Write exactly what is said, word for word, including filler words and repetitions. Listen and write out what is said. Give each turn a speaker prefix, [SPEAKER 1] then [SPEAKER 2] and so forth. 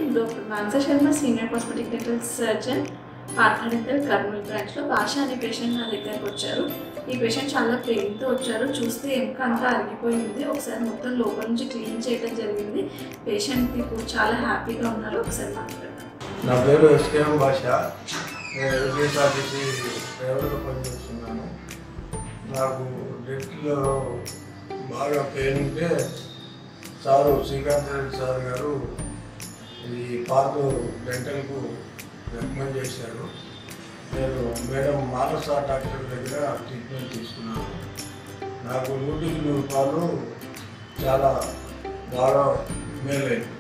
[SPEAKER 1] నేను doctor Manasa Sharma, senior cosmetic dental surgeon, Partha dental Kurnool బ్రాంచ్లో. భాష అనే పేషెంట్ నా దగ్గరకు వచ్చారు. ఈ పేషెంట్ చాలా పెయిన్తో వచ్చారు. చూస్తే ఎముక అంతా అరిగిపోయింది. ఒకసారి మొత్తం లోపల నుంచి క్లీన్ చేయడం జరిగింది. పేషెంట్ ఇప్పుడు చాలా హ్యాపీగా ఉన్నారు. ఒకసారి మాట్లాడతాను.
[SPEAKER 2] నా పేరు ఎస్కేఎం భాష. నేను ఏపీఎస్ఆర్టీసీ డ్రైవర్గా పనిచేస్తున్నాను. నాకు డెంట్లో బాగా పెయిన్ ఉంటే సారు శ్రీకాంత్ రెడ్డి సార్ గారు ఈ పార్క్ డెంటల్కు రికమెండ్ చేశారు. నేను మేడం మానస డాక్టర్ దగ్గర ట్రీట్మెంట్ తీసుకున్నాను. నాకు నూటికి నూరు రూపాయలు చాలా బాగా మేలైంది.